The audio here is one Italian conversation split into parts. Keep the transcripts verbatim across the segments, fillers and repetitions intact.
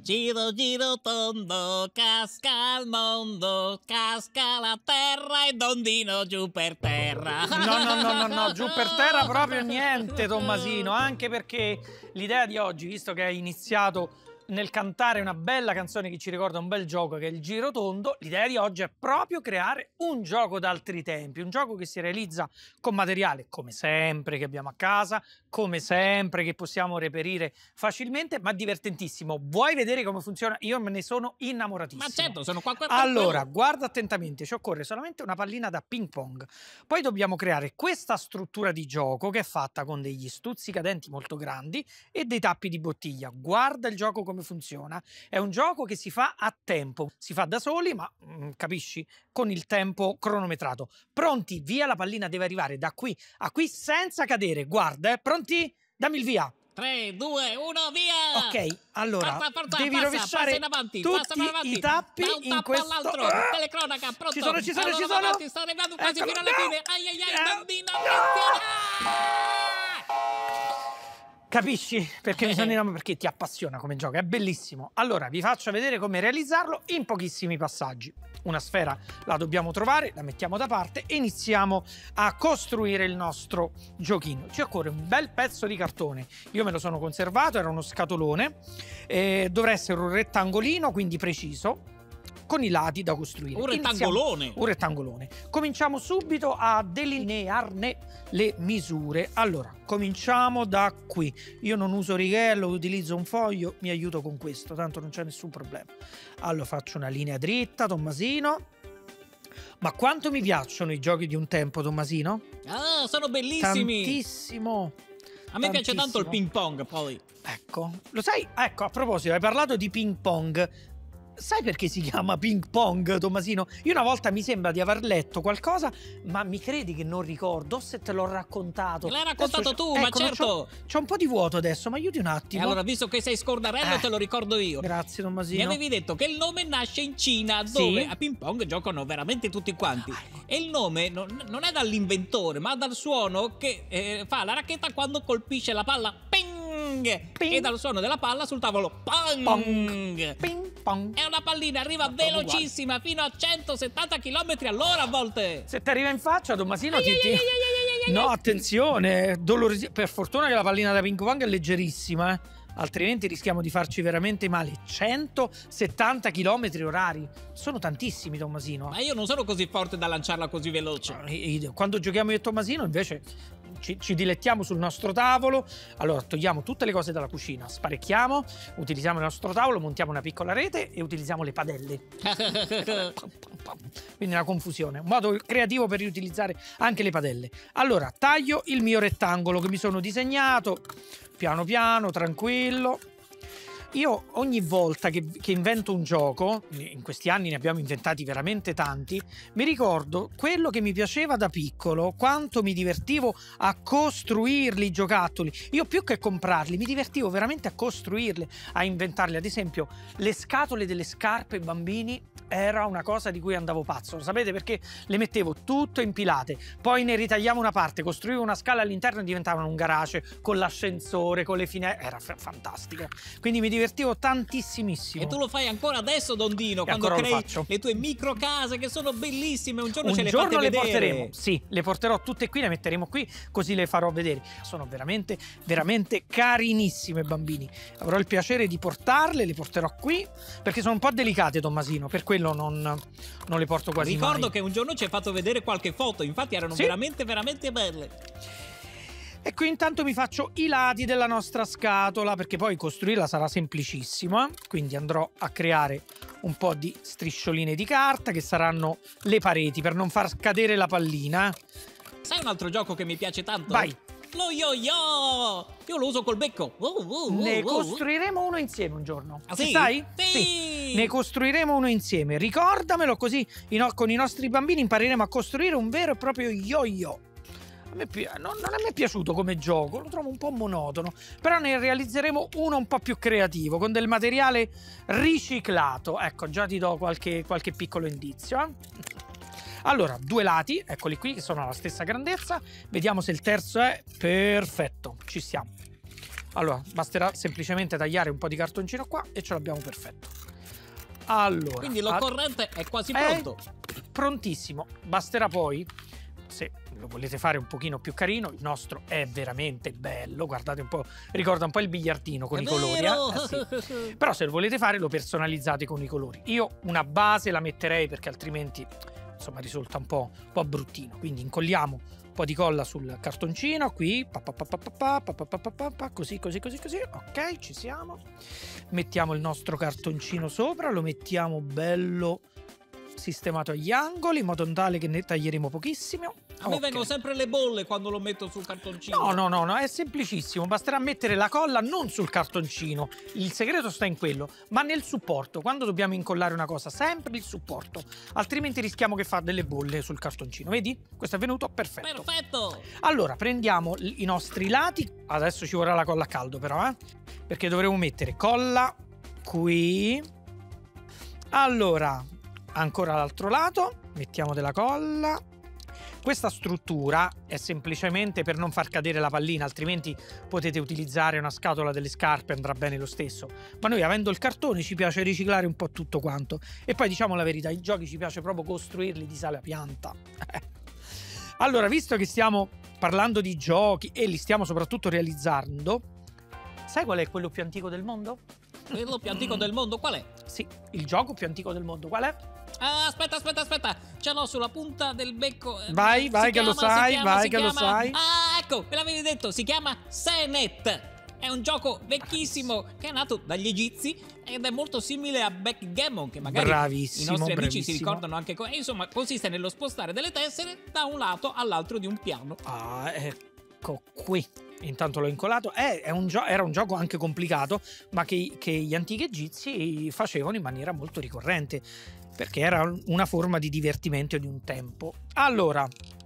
Giro giro tondo, casca il mondo, casca la terra e Dondino giù per terra. No, no, no, no, no, giù per terra proprio niente, Tommasino, anche perché l'idea di oggi, visto che hai iniziato nel cantare una bella canzone che ci ricorda un bel gioco che è il Girotondo, l'idea di oggi è proprio creare un gioco d'altri tempi, un gioco che si realizza con materiale come sempre che abbiamo a casa, come sempre che possiamo reperire facilmente, ma divertentissimo. Vuoi vedere come funziona? Io me ne sono innamoratissimo. Ma certo, sono qua. qua Allora, guarda attentamente, ci occorre solamente una pallina da ping pong. Poi dobbiamo creare questa struttura di gioco che è fatta con degli stuzzicadenti molto grandi e dei tappi di bottiglia. Guarda il gioco come funziona. È un gioco che si fa a tempo, si fa da soli, ma mm, capisci, con il tempo cronometrato. Pronti? Via, la pallina deve arrivare da qui a qui senza cadere. Guarda, eh, pronti? Dammi il via. tre, due, uno, via! Ok, allora Forza, forza, devi passa, rovesciare passa in avanti, tutti passa in avanti. i tappi da un in tappo questo... all'altro, Ah! telecronaca, pronto? Ci sono, ci sono, allora, ci sono! avanti, sto arrivando quasi Eccolo, fino alla no! fine. Ai ai ai, Eh, Dondino, no! Capisci? Perché mi sono Eh. innamorato, perché ti appassiona come gioco, è bellissimo. Allora, vi faccio vedere come realizzarlo in pochissimi passaggi. Una sfera la dobbiamo trovare, la mettiamo da parte e iniziamo a costruire il nostro giochino. Ci occorre un bel pezzo di cartone. Io me lo sono conservato, era uno scatolone. Eh, dovrà essere un rettangolino, quindi preciso, con i lati da costruire. Un rettangolone. Iniziamo, un rettangolone. Cominciamo subito a delinearne le misure. Allora, cominciamo da qui. Io non uso righello, utilizzo un foglio, mi aiuto con questo, tanto non c'è nessun problema. Allora faccio una linea dritta, Tommasino. Ma quanto mi piacciono i giochi di un tempo, Tommasino? Ah, sono bellissimi. Tantissimo. A me piace Tantissimo. tanto il ping pong, poi. Ecco, lo sai? Ecco, a proposito, hai parlato di ping pong. Sai perché si chiama ping pong, Tommasino? Io una volta mi sembra di aver letto qualcosa, ma mi credi che non ricordo se te l'ho raccontato. Me l'hai raccontato Adesso, tu, ma ecco, certo. C'ho un po' di vuoto adesso, ma aiuti un E attimo. allora, visto che sei scordarello, Eh, te lo ricordo io. Grazie, Mi Tommasino. avevi detto che il nome nasce in Cina, Sì. dove a ping pong giocano veramente tutti quanti. E il nome non, non è dall'inventore, ma dal suono che eh, fa la racchetta quando colpisce la palla. Ping! Ping. E dal suono della palla sul tavolo. Pong! Pong. Ping pong. E una pallina arriva Ma proprio velocissima, fino a centosettanta chilometri all'ora a volte. Se ti arriva in faccia, Tommasino, Ai, ti... ai, ti- ai, ai, ai, ai, ai. No, attenzione, dolorosi- per fortuna che la pallina da ping pong è leggerissima, eh. Altrimenti rischiamo di farci veramente male. centosettanta chilometri orari. Sono tantissimi, Tommasino. Ma io non sono così forte da lanciarla così veloce. Quando giochiamo io e Tommasino, invece, ci, ci dilettiamo sul nostro tavolo. Allora, togliamo tutte le cose dalla cucina, sparecchiamo, utilizziamo il nostro tavolo, montiamo una piccola rete e utilizziamo le padelle. Quindi una confusione, un modo creativo per riutilizzare anche le padelle. Allora, taglio il mio rettangolo che mi sono disegnato, piano piano, tranquillo. Io ogni volta che, che invento un gioco, in questi anni ne abbiamo inventati veramente tanti, mi ricordo quello che mi piaceva da piccolo, quanto mi divertivo a costruirli i giocattoli. Io più che comprarli, mi divertivo veramente a costruirli, a inventarli. Ad esempio, le scatole delle scarpe ai bambini era una cosa di cui andavo pazzo, lo sapete, perché le mettevo tutte impilate, poi ne ritagliavo una parte, costruivo una scala all'interno e diventavano un garage con l'ascensore, con le finestre, era f- fantastico. Quindi mi divertivo tantissimissimo. E tu lo fai ancora adesso, Dondino, E quando ancora lo crei faccio. le tue micro case che sono bellissime. Un giorno Un ce le giorno fate le vedere. porteremo, sì, le porterò tutte qui, le metteremo qui, così le farò vedere. Sono veramente, veramente carinissime, bambini. Avrò il piacere di portarle, le porterò qui, perché sono un po' delicate, Tommasino, per quello non, non le porto quasi Ricordo mai. che un giorno ci hai fatto vedere qualche foto, infatti erano Sì. veramente, veramente belle. E qui intanto mi faccio i lati della nostra scatola, perché poi costruirla sarà semplicissimo, eh? Quindi andrò a creare un po' di striscioline di carta che saranno le pareti per non far cadere la pallina. Sai un altro gioco che mi piace tanto? Vai. Lo yo-yo! Io lo uso col becco. Uh, uh, uh, Ne uh. costruiremo uno insieme un giorno. Ah, Ci sì? stai? Sì! Ne costruiremo uno insieme. Ricordamelo, così i no- con i nostri bambini impareremo a costruire un vero e proprio yo-yo. A me pi- non, non è mai piaciuto come gioco, lo trovo un po' monotono, però ne realizzeremo uno un po' più creativo, con del materiale riciclato. Ecco, già ti do qualche, qualche piccolo indizio. Eh? Allora, due lati, eccoli qui, che sono alla stessa grandezza. Vediamo se il terzo è perfetto. Ci siamo. Allora, basterà semplicemente tagliare un po' di cartoncino qua e ce l'abbiamo perfetto. Allora, quindi l'occorrente è quasi è pronto. Prontissimo. Basterà poi, se lo volete fare un pochino più carino, il nostro è veramente bello. Guardate un po', ricorda un po' il biliardino con È i colori. Eh? Eh sì. Però se lo volete fare lo personalizzate con i colori. Io una base la metterei perché altrimenti insomma risulta un po', un po' bruttino. Quindi incolliamo un po' di colla sul cartoncino qui, pa pa pa pa pa pa pa pa pa pa, così così così così. Ok, ci siamo. Mettiamo il nostro cartoncino sopra, lo mettiamo bello sistemato agli angoli in modo tale che ne taglieremo pochissimo. A me Ok. vengono sempre le bolle quando lo metto sul cartoncino. No, no, no, no, è semplicissimo, basterà mettere la colla non sul cartoncino, il segreto sta in quello, ma nel supporto. Quando dobbiamo incollare una cosa, sempre il supporto, altrimenti rischiamo che fa delle bolle sul cartoncino. Vedi? Questo è venuto perfetto. Perfetto! Allora, prendiamo l- i nostri lati, adesso ci vorrà la colla a caldo però, eh? Perché dovremo mettere colla qui. Allora, ancora l'altro lato, mettiamo della colla. Questa struttura è semplicemente per non far cadere la pallina, altrimenti potete utilizzare una scatola delle scarpe, andrà bene lo stesso. Ma noi, avendo il cartone, ci piace riciclare un po' tutto quanto. E poi diciamo la verità, i giochi ci piace proprio costruirli di sale a pianta. Allora, visto che stiamo parlando di giochi e li stiamo soprattutto realizzando, sai qual è quello più antico del mondo? Quello più antico del mondo, qual è? Sì, il gioco più antico del mondo, qual è? Ah, aspetta, aspetta, aspetta. Ce l'ho sulla punta del becco. Vai, vai, Si che lo chiama- si sai, chiama- vai, si che lo chiama- sai. Ah, ecco, me l'avevi detto. Si chiama Senet. È un gioco vecchissimo che è nato dagli egizi ed è molto simile a backgammon, che magari Bravissimo, i nostri amici bravissimo. si ricordano anche. co- e insomma, consiste nello spostare delle tessere da un lato all'altro di un piano. Ah, ecco qui. Intanto l'ho incollato. È, è un gio- era un gioco anche complicato, ma che, che gli antichi egizi facevano in maniera molto ricorrente, perché era una forma di divertimento di un tempo. Allora,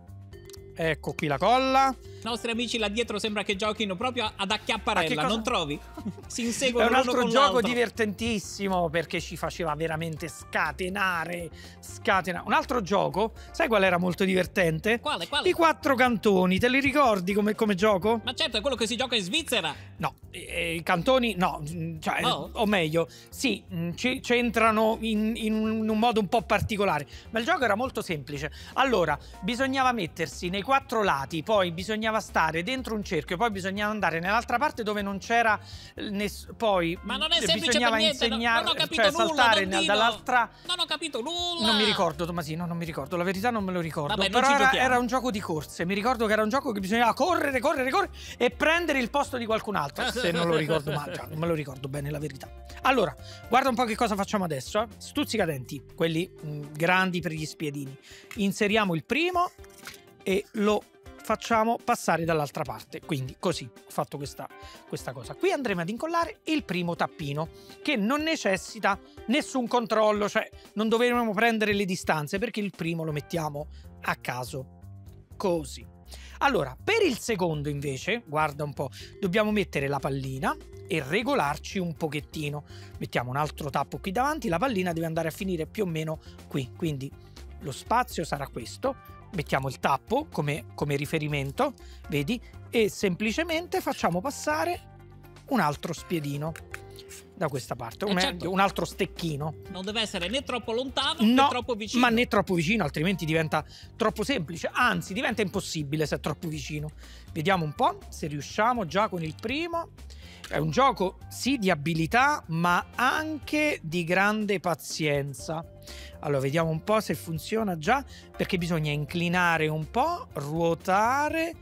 ecco qui la colla. I nostri amici là dietro sembra che giochino proprio ad Ma che acchiapparella, cosa- non trovi? Si È inseguono un l'uno altro con gioco l'altro. divertentissimo perché ci faceva veramente scatenare, scatenare. Un altro gioco, sai qual era molto divertente? Quale, quale? I quattro cantoni, te li ricordi come, come gioco? Ma certo, è quello che si gioca in Svizzera. No, eh, i cantoni no, mm, cioè, No? o meglio, sì, mm, ci- c'entrano in, in un in un modo un po' particolare, ma il gioco era molto semplice. Allora, bisognava mettersi nei quattro lati, poi bisognava stare dentro un cerchio, poi bisognava andare nell'altra parte dove non c'era eh, ness- poi Ma non è eh, semplice bisognava per niente, no- insegnare, non ho capito cioè nulla, saltare Dondino. nel- dall'altra. Non ho capito nulla. Non mi ricordo, Tommasino, non mi ricordo, la verità non me lo ricordo. Vabbè, non però ci era, giochiamo. era un gioco di corse. Mi ricordo che era un gioco che bisognava correre, correre, correre e prendere il posto di qualcun altro. Se non lo ricordo male, cioè, non me lo ricordo bene la verità. Allora, guarda un po' che cosa facciamo adesso. Eh? Stuzzicadenti, quelli mh, grandi per gli spiedini. Inseriamo il primo e lo facciamo passare dall'altra parte. Quindi così ho fatto questa, questa cosa. Qui andremo ad incollare il primo tappino, che non necessita nessun controllo, cioè non dovremo prendere le distanze perché il primo lo mettiamo a caso. Così. Allora, per il secondo invece, guarda un po', dobbiamo mettere la pallina e regolarci un pochettino. Mettiamo un altro tappo qui davanti, la pallina deve andare a finire più o meno qui, quindi lo spazio sarà questo. Mettiamo il tappo come, come riferimento, vedi? E semplicemente facciamo passare un altro spiedino da questa parte, Eh, un, certo. un altro stecchino. Non deve essere né troppo lontano No, né troppo vicino. ma né troppo vicino, altrimenti diventa troppo semplice, anzi diventa impossibile se è troppo vicino. Vediamo un po' se riusciamo già con il primo. È un gioco sì di abilità, ma anche di grande pazienza. Allora, vediamo un po' se funziona già, perché bisogna inclinare un po', ruotare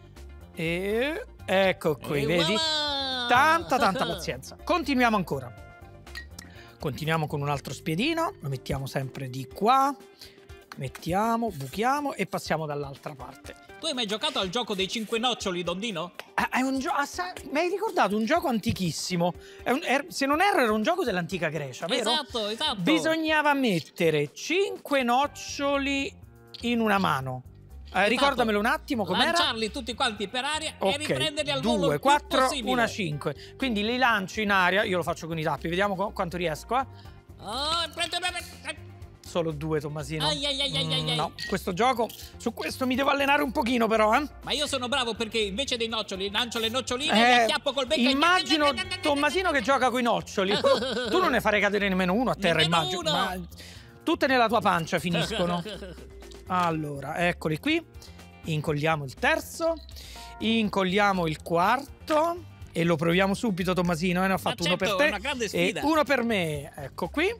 e ecco qui, E vedi? voilà! Tanta, tanta pazienza. Continuiamo ancora. Continuiamo con un altro spiedino, lo mettiamo sempre di qua, mettiamo, buchiamo e passiamo dall'altra parte. Tu hai mai giocato al gioco dei cinque noccioli, Dondino? Ah, è un gioco, mi hai ricordato un gioco antichissimo. È un- er- se non erro era un gioco dell'antica Grecia, vero? Esatto, esatto. Bisognava mettere cinque noccioli in una mano. Eh, ricordamelo un attimo com'era. Lanciarli tutti quanti per aria e Ok, riprenderli al volo due, il più quattro, possibile. uno, cinque. Quindi li lancio in aria, io lo faccio con i tappi, vediamo qu- quanto riesco. Eh. Oh, prendi- Solo due, Tommasino. Ai, ai, ai, ai, Mm, ai. no, questo gioco, su questo mi devo allenare un pochino però, eh. Ma io sono bravo perché invece dei noccioli lancio le noccioline, Eh, le acchiappo col becco e- immagino Tommasino che gioca coi noccioli. Tu, tu non ne farei cadere nemmeno uno a terra, Nemmeno immagino. uno. Ma tutte nella tua pancia finiscono. Allora, eccoli qui. Incolliamo il terzo. Incolliamo il quarto. E lo proviamo subito, Tommasino. Eh? Ne ho fatto Ma uno certo, per te. è una grande sfida. E uno per me. Ecco qui.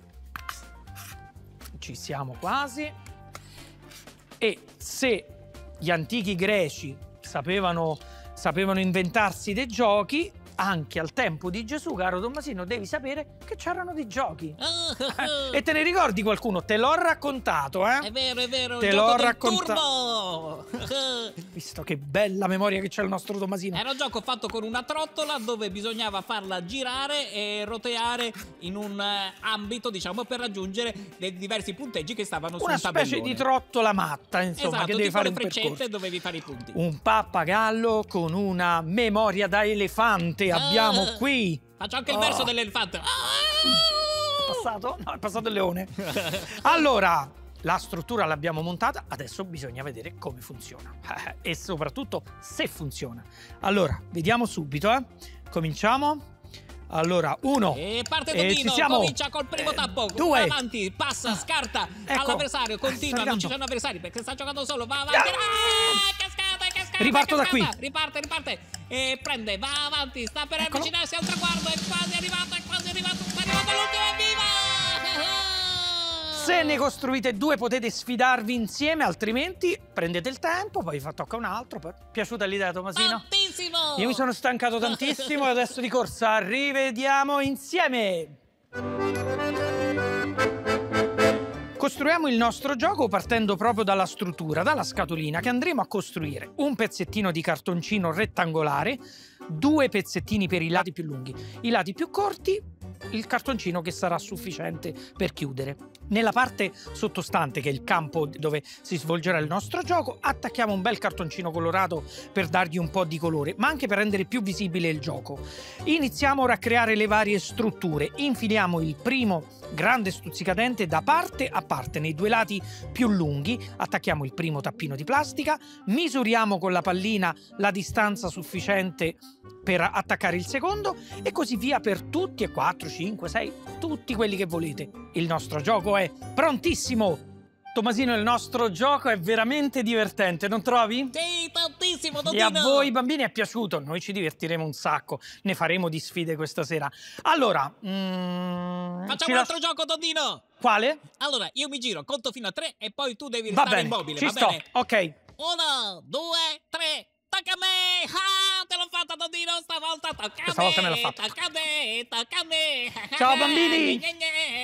Ci siamo quasi. E se gli antichi greci sapevano, sapevano inventarsi dei giochi, anche al tempo di Gesù, caro Tommasino, devi sapere che c'erano dei giochi. Eh, e te ne ricordi qualcuno? Te l'ho raccontato, eh? È vero, è vero, Te il l'ho gioco del raccontato. turbo. Visto che bella memoria che c'è il nostro Tommasino. Era un gioco fatto con una trottola dove bisognava farla girare e roteare in un eh, ambito, diciamo, per raggiungere dei diversi punteggi che stavano Una sul specie tabellone. di trottola matta, insomma, Esatto, che devi tipo fare le un freccette percorso. dovevi fare i punti. Un pappagallo con una memoria da elefante abbiamo Ah. qui. Faccio anche il Oh. verso dell'elefante. È passato? No, è passato il leone. Allora, la struttura l'abbiamo montata, adesso bisogna vedere come funziona e soprattutto se funziona. Allora, vediamo subito, eh. Cominciamo. Allora, uno. E parte E Totino, ci siamo. comincia col primo Eh, tappo. due. Va avanti, passa, scarta Ecco. all'avversario, continua, Sta non ci arrivando. sono avversari perché sta giocando solo, va avanti. Ah! Ah, è cascata, è cascata, Riparto è da cascata. qui. Riparte, riparte. E prende, va avanti, sta per Eccolo. avvicinarsi al traguardo, è quasi arrivato, è quasi arrivato, sta arrivando l'ultimo, evviva! Se ne costruite due potete sfidarvi insieme, altrimenti prendete il tempo, poi fa tocca un altro. Poi- Piaciuta l'idea, Tommasino? Tantissimo! Io mi sono stancato tantissimo e adesso di corsa rivediamo insieme. Costruiamo il nostro gioco partendo proprio dalla struttura, dalla scatolina che andremo a costruire un pezzettino di cartoncino rettangolare, due pezzettini per i lati più lunghi, i lati più corti, il cartoncino che sarà sufficiente per chiudere. Nella parte sottostante, che è il campo dove si svolgerà il nostro gioco, attacchiamo un bel cartoncino colorato per dargli un po' di colore, ma anche per rendere più visibile il gioco. Iniziamo ora a creare le varie strutture. Infiliamo il primo grande stuzzicadente da parte a parte nei due lati più lunghi, attacchiamo il primo tappino di plastica, misuriamo con la pallina la distanza sufficiente per attaccare il secondo e così via per tutti e quattro, cinque, sei, tutti quelli che volete. Il nostro gioco è prontissimo! Tommasino, il nostro gioco è veramente divertente, non trovi? Sì, tantissimo, E Totino! a voi bambini è piaciuto? Noi ci divertiremo un sacco, ne faremo di sfide questa sera. Allora, mm, ci Facciamo un lasci- altro gioco, Totino! Quale? Allora, io mi giro, conto fino a tre e poi tu devi Va restare bene, immobile, ci va sto, bene? ok. Uno, due, tre, tocca a me! Ah, te l'ho fatta, Totino, stavolta tocca a Questa me! volta me l'ha fatta. Tocca a me, tocca a me! Ciao, bambini! Gne, gne,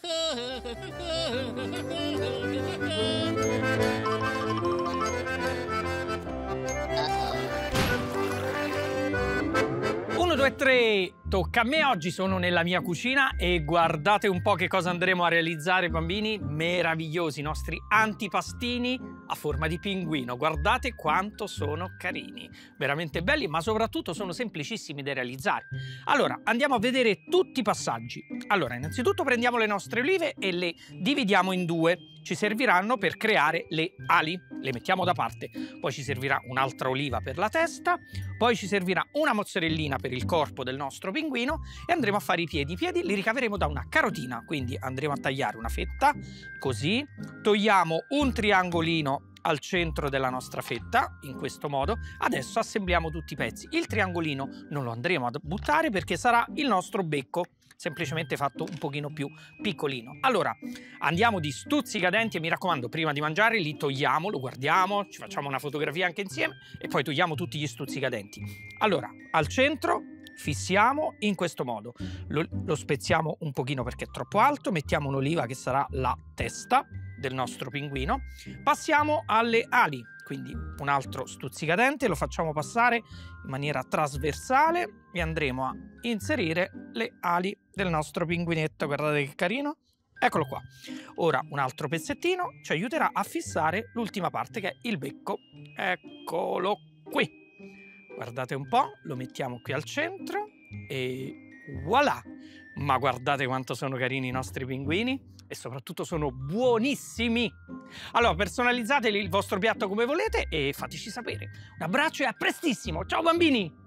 Uno, due, tre, tocca a me. Oggi sono nella mia cucina e guardate un po' che cosa andremo a realizzare, bambini. Meravigliosi i nostri antipastini a forma di pinguino. Guardate quanto sono carini, veramente belli, ma soprattutto sono semplicissimi da realizzare. Allora, andiamo a vedere tutti i passaggi. Allora, innanzitutto prendiamo le nostre olive e le dividiamo in due. Ci serviranno per creare le ali, le mettiamo da parte. Poi ci servirà un'altra oliva per la testa, poi ci servirà una mozzarellina per il corpo del nostro pinguino e andremo a fare i piedi. I piedi li ricaveremo da una carotina, quindi andremo a tagliare una fetta, così. Togliamo un triangolino al centro della nostra fetta, in questo modo. Adesso assembliamo tutti i pezzi. Il triangolino non lo andremo a buttare perché sarà il nostro becco, semplicemente fatto un pochino più piccolino. Allora, andiamo di stuzzicadenti e mi raccomando, prima di mangiare li togliamo, lo guardiamo, ci facciamo una fotografia anche insieme e poi togliamo tutti gli stuzzicadenti. Allora, al centro fissiamo in questo modo, lo, lo spezziamo un pochino perché è troppo alto, mettiamo un'oliva che sarà la testa del nostro pinguino, passiamo alle ali, quindi un altro stuzzicadente, lo facciamo passare in maniera trasversale e andremo a inserire le ali del nostro pinguinetto. Guardate che carino, eccolo qua. Ora un altro pezzettino ci aiuterà a fissare l'ultima parte che è il becco, eccolo qui. Guardate un po', lo mettiamo qui al centro e voilà! Ma guardate quanto sono carini i nostri pinguini. e soprattutto sono buonissimi. Allora, personalizzate il vostro piatto come volete e fateci sapere. Un abbraccio e a prestissimo. Ciao bambini!